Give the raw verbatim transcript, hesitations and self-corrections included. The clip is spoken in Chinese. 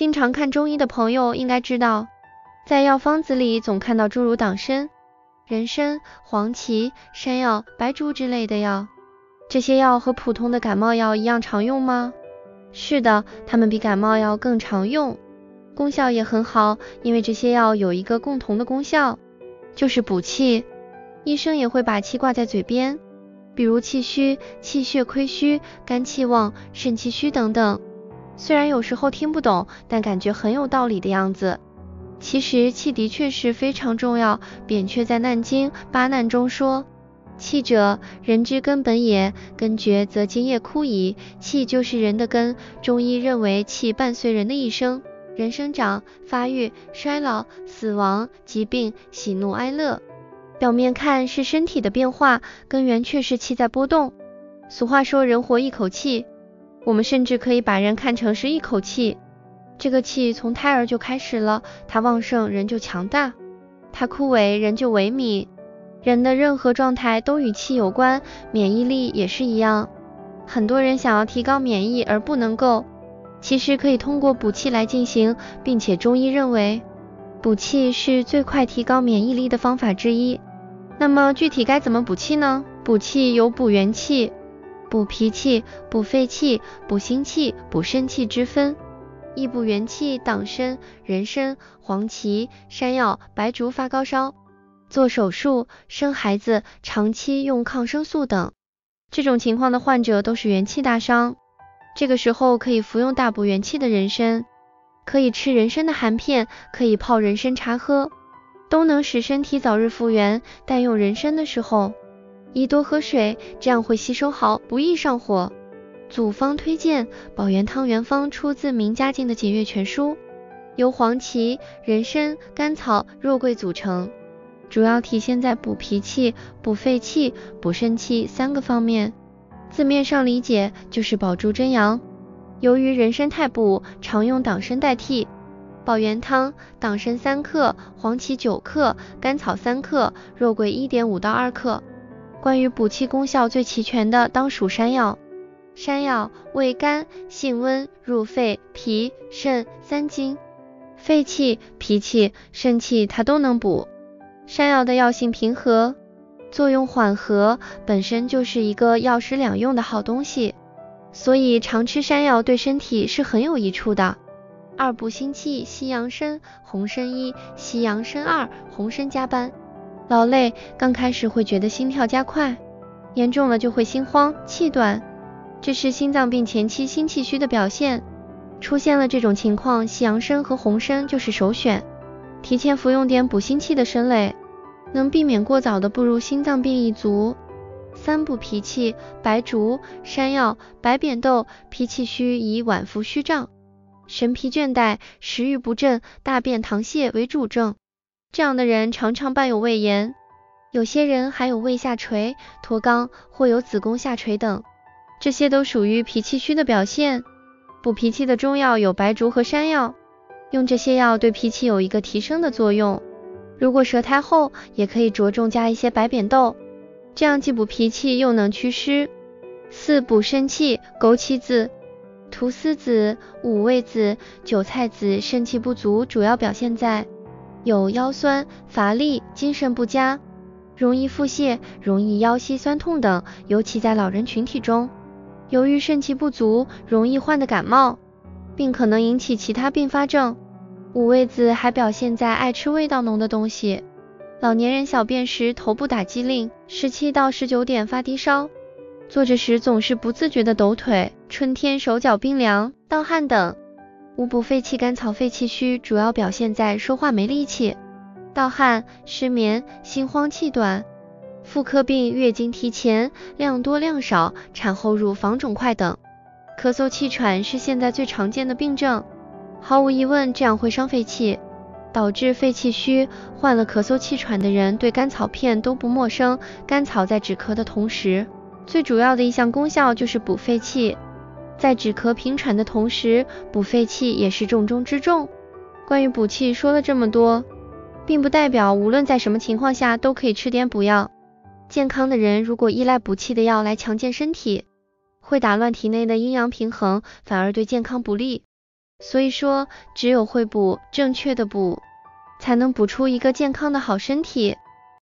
经常看中医的朋友应该知道，在药方子里总看到诸如党参、人参、黄芪、山药、白术之类的药。这些药和普通的感冒药一样常用吗？是的，它们比感冒药更常用，功效也很好，因为这些药有一个共同的功效，就是补气。医生也会把气挂在嘴边，比如气虚、气血亏虚、肝气旺、肾气虚等等。虽然有时候听不懂，但感觉很有道理的样子。其实气的确是非常重要，扁鹊在《难经·八难》中说，气者，人之根本也，根绝则津液枯矣。气就是人的根，中医认为气伴随人的一生，人生长、发育、衰老、死亡、疾病、喜怒哀乐。表面看是身体的变化，根源却是气在波动。俗话说人活一口气，我们甚至可以把人看成是一口气。这个气从胎儿就开始了，它旺盛人就强大，它枯萎人就萎靡。人的任何状态都与气有关，免疫力也是一样。很多人想要提高免疫而不能够，其实可以通过补气来进行，并且中医认为补气是最快提高免疫力的方法之一。那么具体该怎么补气呢？补气有补元气、补脾气、补肺气、补心气、补肾气之分。益补元气，党参、人参、黄芪、山药、白术发高烧、做手术、生孩子、长期用抗生素等，这种情况的患者都是元气大伤。这个时候可以服用大补元气的人参，可以吃人参的含片，可以泡人参茶喝，都能使身体早日复原。但用人参的时候，宜多喝水，这样会吸收好，不易上火。组方推荐保元汤原方出自名家进的解郁全书，由黄芪、人参、甘草、肉桂组成，主要体现在补脾气、补肺气、补肾气三个方面。字面上理解就是保助真阳。由于人参太补，常用党参代替。保元汤，党参三克，黄芪九克，甘草三克，肉桂 一点五到二克。关于补气功效最齐全的当属山药。山药味甘，性温，入肺、脾、肾三经，肺气、脾气、肾气它都能补。山药的药性平和，作用缓和，本身就是一个药食两用的好东西，所以常吃山药对身体是很有益处的。二补心气，西洋参、红参一，西洋参二，红参加班。劳累刚开始会觉得心跳加快，严重了就会心慌、气短，这是心脏病前期心气虚的表现。出现了这种情况，西洋参和红参就是首选。提前服用点补心气的参类，能避免过早的步入心脏病一族。三补脾气，白术、山药、白扁豆。脾气虚以脘腹虚胀、神疲倦怠、食欲不振、大便溏泻为主症，这样的人常常伴有胃炎，有些人还有胃下垂、脱肛或有子宫下垂等，这些都属于脾气虚的表现。补脾气的中药有白术和山药，用这些药对脾气有一个提升的作用。如果舌苔厚，也可以着重加一些白扁豆，这样既补脾气又能祛湿。四补肾气，枸杞子、菟丝子、五味子、韭菜子肾气不足，主要表现在有腰酸、乏力、精神不佳、容易腹泻、容易腰膝酸痛等，尤其在老人群体中，由于肾气不足，容易患的感冒，并可能引起其他并发症。五味子还表现在爱吃味道浓的东西，老年人小便时头部打机灵，十七到十九点发低烧，坐着时总是不自觉的抖腿，春天手脚冰凉、盗汗等。五补肺气，甘草肺气虚，主要表现在说话没力气、盗汗、失眠、心慌气短、妇科病、月经提前、量多量少、产后乳房肿块等。咳嗽气喘是现在最常见的病症，毫无疑问这样会伤肺气，导致肺气虚。患了咳嗽气喘的人对甘草片都不陌生，甘草在止咳的同时，最主要的一项功效就是补肺气，在止咳平喘的同时，补肺气也是重中之重。关于补气说了这么多，并不代表无论在什么情况下都可以吃点补药。健康的人如果依赖补气的药来强健身体，会打乱体内的阴阳平衡，反而对健康不利。 所以说，只有会补，正确的补，才能补出一个健康的好身体。